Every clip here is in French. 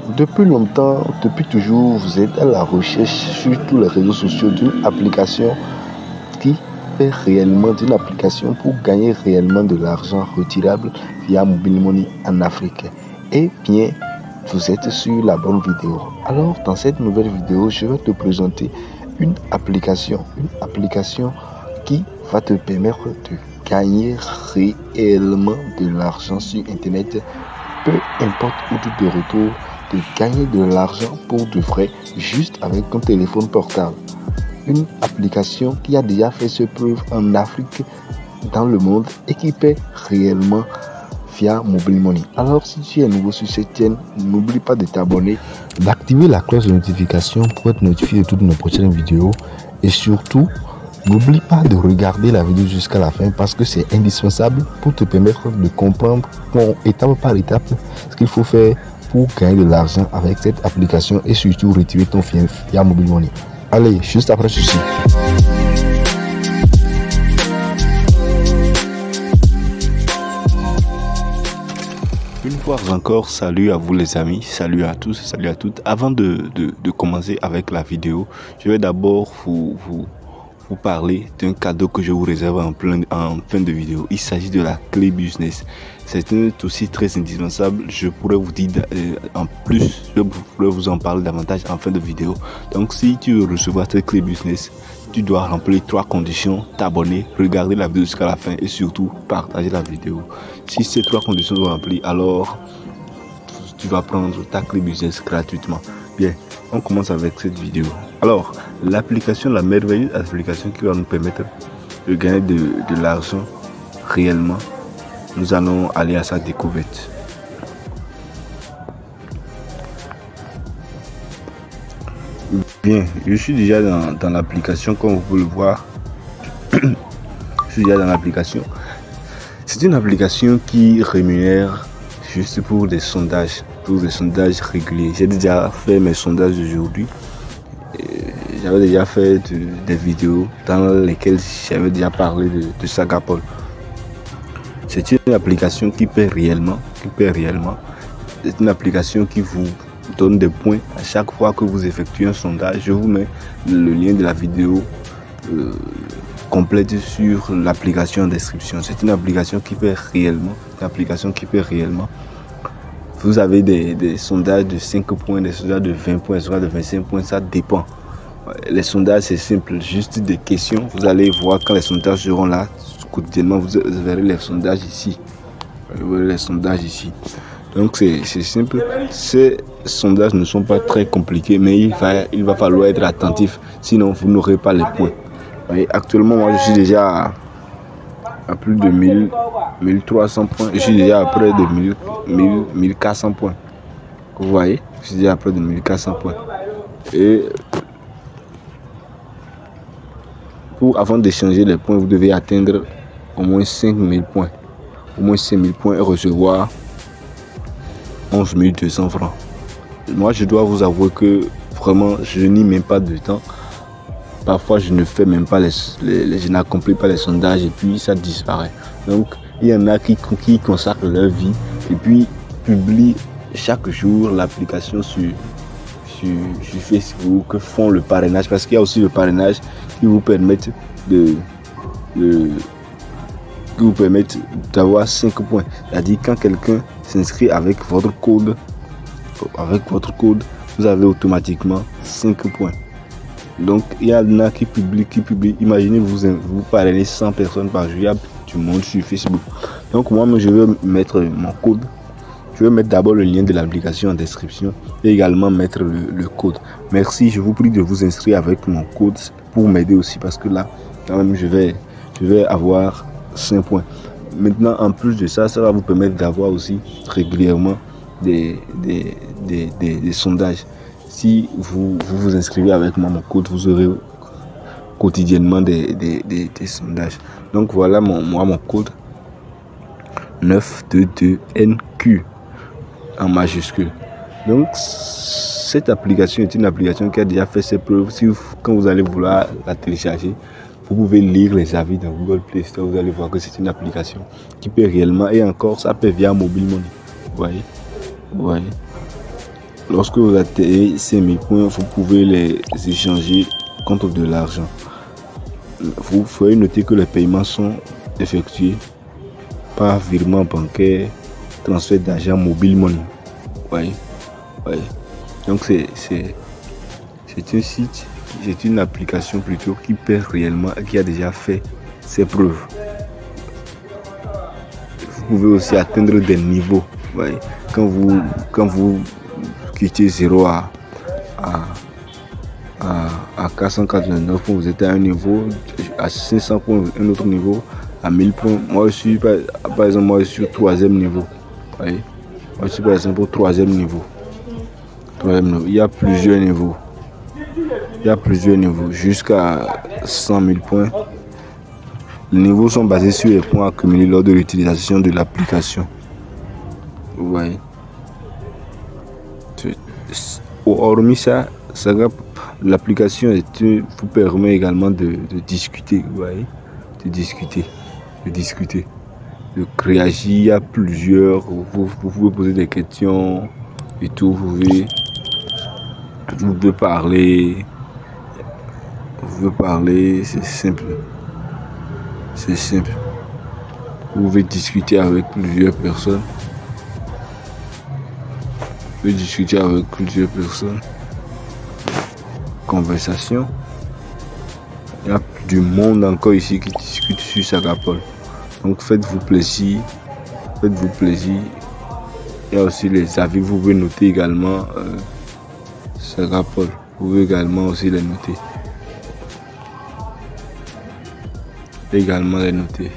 Depuis longtemps, depuis toujours, vous êtes à la recherche sur tous les réseaux sociaux d'une application qui fait réellement, d'une application pour gagner réellement de l'argent retirable via Mobile Money en Afrique. Eh bien, vous êtes sur la bonne vidéo. Alors, dans cette nouvelle vidéo, je vais te présenter une application qui va te permettre de gagner réellement de l'argent sur Internet, peu importe où tu te retrouves, de gagner de l'argent pour de vrai, juste avec ton téléphone portable. Une application qui a déjà fait ses preuves en Afrique, dans le monde, et qui paie réellement via Mobile Money. Alors, si tu es nouveau sur cette chaîne, n'oublie pas de t'abonner, d'activer la cloche de notification pour être notifié de toutes nos prochaines vidéos, et surtout, n'oublie pas de regarder la vidéo jusqu'à la fin parce que c'est indispensable pour te permettre de comprendre étape par étape ce qu'il faut faire pour gagner de l'argent avec cette application et surtout retirer ton fief via Mobile Money. Allez, juste après ceci. Une fois encore, salut à vous les amis, salut à tous, salut à toutes. Avant de commencer avec la vidéo, je vais d'abord vous parler d'un cadeau que je vous réserve en fin de vidéo. Il s'agit de la clé business. C'est un aussi très indispensable. Je pourrais vous dire en plus, je pourrais vous en parler davantage en fin de vidéo. Donc si tu veux recevoir cette clé business, tu dois remplir 3 conditions: t'abonner, regarder la vidéo jusqu'à la fin et surtout partager la vidéo. Si ces 3 conditions sont remplies, alors tu vas prendre ta clé business gratuitement. Bien, on commence avec cette vidéo. Alors, l'application, la merveilleuse application qui va nous permettre de gagner de l'argent réellement, nous allons aller à sa découverte. Bien, je suis déjà dans l'application, comme vous pouvez le voir. Je suis déjà dans l'application. C'est une application qui rémunère juste pour des sondages réguliers. J'ai déjà fait mes sondages d'aujourd'hui. J'avais déjà fait des vidéos dans lesquelles j'avais déjà parlé de Sagapol. C'est une application qui paie réellement. C'est une application qui vous donne des points à chaque fois que vous effectuez un sondage. Je vous mets le lien de la vidéo complète sur l'application en description. C'est une application qui paie réellement. Vous avez des sondages de 5 points, des sondages de 20 points, des sondages de 25 points, ça dépend. Les sondages, c'est simple, juste des questions. Vous allez voir quand les sondages seront là, quotidiennement, vous verrez les sondages ici. Vous verrez les sondages ici. Donc c'est simple. Ces sondages ne sont pas très compliqués, mais il va falloir être attentif, sinon vous n'aurez pas les points. Et actuellement, moi je suis déjà à plus de 1300 points. Je suis déjà à près de 1400 points. Vous voyez, je suis déjà à près de 1400 points. Et avant d'échanger les points, vous devez atteindre au moins 5000 points. Au moins 5000 points et recevoir 11 200 francs. Moi, je dois vous avouer que vraiment, je n'y mets pas de temps. Parfois, je ne fais même pas je n'accomplis pas les sondages et puis ça disparaît. Donc, il y en a qui consacrent leur vie et puis publient chaque jour l'application sur Facebook, font le parrainage, parce qu'il y a aussi le parrainage qui vous permettent d'avoir 5 points. C'est-à-dire quand quelqu'un s'inscrit avec votre code, vous avez automatiquement 5 points. Donc il y en a qui publient. Imaginez vous parrainez 100 personnes par jour, il y a du monde sur Facebook. Donc moi je vais mettre mon code. Je vais mettre d'abord le lien de l'application en description et également mettre le code. Merci, je vous prie de vous inscrire avec mon code pour m'aider aussi, parce que là, quand même, je vais avoir 5 points. Maintenant, en plus de ça, ça va vous permettre d'avoir aussi régulièrement des sondages. Si vous inscrivez avec moi mon code, vous aurez quotidiennement des sondages. Donc voilà mon code 922NQ. En majuscule. Donc cette application est une application qui a déjà fait ses preuves. Quand vous allez vouloir la télécharger, vous pouvez lire les avis dans Google Play Store. Vous allez voir que c'est une application qui paie réellement, et encore ça paie via Mobile Money. Vous voyez. Lorsque vous atteignez ces 1000 points, vous pouvez les échanger contre de l'argent. Vous pouvez noter que les paiements sont effectués par virement bancaire, transfert d'argent, mobile money. Ouais. Donc c'est un site, c'est une application plutôt qui paie réellement et qui a déjà fait ses preuves. Vous pouvez aussi atteindre des niveaux. Ouais. Quand vous quittez 0 à 489 points, vous êtes à un niveau, à 500 points, un autre niveau, à 1000 points. Moi je suis par exemple, moi je suis au 3e niveau. Ouais. Moi je suis par exemple au 3e niveau. Il y a plusieurs niveaux. Jusqu'à 100 000 points. Les niveaux sont basés sur les points accumulés lors de l'utilisation de l'application. Vous voyez. Hormis ça, l'application vous permet également de discuter. Vous voyez. De discuter. De réagir. Il y a plusieurs. Vous pouvez poser des questions et tout. Vous pouvez parler. C'est simple. Vous pouvez discuter avec plusieurs personnes. Conversation. Il y a du monde encore ici qui discute sur Sagapol. Donc faites-vous plaisir. Il y a aussi les avis. Vous pouvez noter également Sagapol. Vous pouvez également aussi les noter. Également les noter.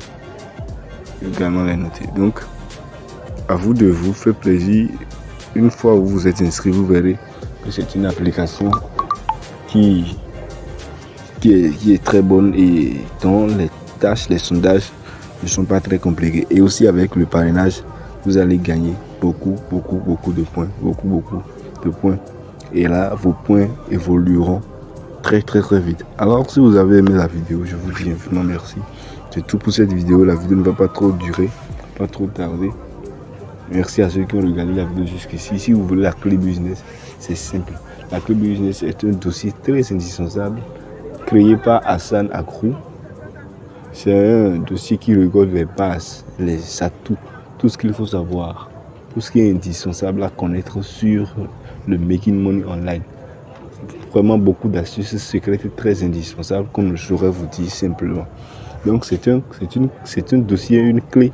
Donc, à vous de vous faire plaisir. Une fois où vous êtes inscrit, vous verrez que c'est une application qui est très bonne et dont les tâches, les sondages ne sont pas très compliqués. Et aussi avec le parrainage, vous allez gagner beaucoup de points. Et là, vos points évolueront très vite. Alors si vous avez aimé la vidéo, je vous dis infiniment merci. C'est tout pour cette vidéo. La vidéo ne va pas trop durer, pas trop tarder. Merci à ceux qui ont regardé la vidéo jusqu'ici. Si vous voulez la clé business, c'est simple. La clé business est un dossier très indispensable créé par Hassan Akrou. C'est un dossier qui regorge les bases, les atouts, tout ce qu'il faut savoir, tout ce qui est indispensable à connaître sur le making money online. Vraiment beaucoup d'astuces secrètes très indispensables qu'on ne saurait vous dire simplement. Donc c'est un dossier, une clé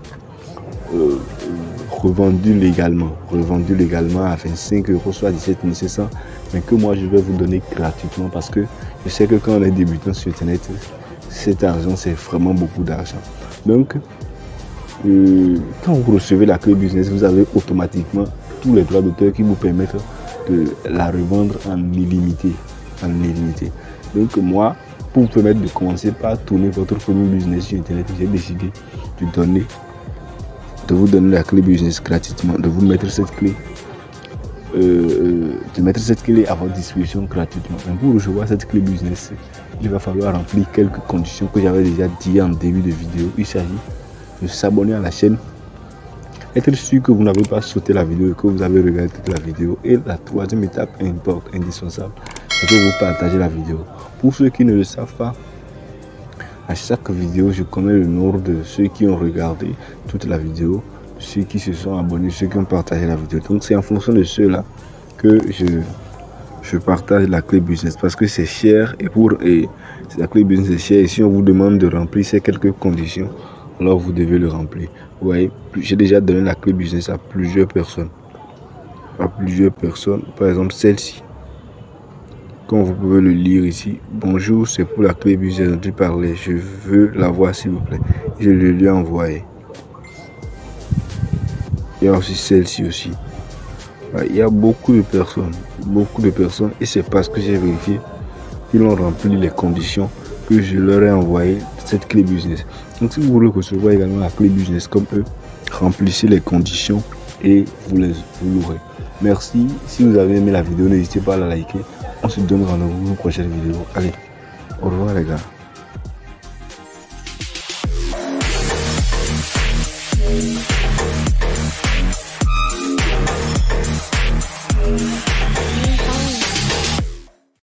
revendue légalement à 25 €, soit 17 500, mais que moi je vais vous donner gratuitement parce que je sais que quand on est débutant sur internet, cet argent c'est vraiment beaucoup d'argent. Donc quand vous recevez la clé business, vous avez automatiquement tous les droits d'auteur qui vous permettent de la revendre en illimité. Donc moi, pour vous permettre de commencer par tourner votre premier business sur internet, j'ai décidé de vous donner la clé business gratuitement, de vous mettre cette clé à votre disposition gratuitement. Mais pour recevoir cette clé business, il va falloir remplir quelques conditions que j'avais déjà dit en début de vidéo. Il s'agit de s'abonner à la chaîne, être sûr que vous n'avez pas sauté la vidéo et que vous avez regardé toute la vidéo. Et la troisième étape indispensable, c'est que vous partagez la vidéo. Pour ceux qui ne le savent pas, à chaque vidéo, je connais le nombre de ceux qui ont regardé toute la vidéo, ceux qui se sont abonnés, ceux qui ont partagé la vidéo. Donc c'est en fonction de ceux-là que je partage la clé business parce que c'est cher et la clé business est chère. Et si on vous demande de remplir ces quelques conditions, alors vous devez le remplir. Vous voyez, j'ai déjà donné la clé business à plusieurs personnes. Par exemple celle-ci. Comme vous pouvez le lire ici. Bonjour, c'est pour la clé business dont tu parlais. Je veux la voir s'il vous plaît. Je le lui ai envoyé. Il y a aussi celle-ci aussi. Il y a beaucoup de personnes. Et c'est parce que j'ai vérifié qu'ils ont rempli les conditions que je leur ai envoyé cette clé business. Donc si vous voulez recevoir également la clé business comme eux, remplissez les conditions et vous l'aurez. Merci. Si vous avez aimé la vidéo, n'hésitez pas à la liker. On se donne rendez-vous pour une prochaine vidéo. Allez, au revoir les gars.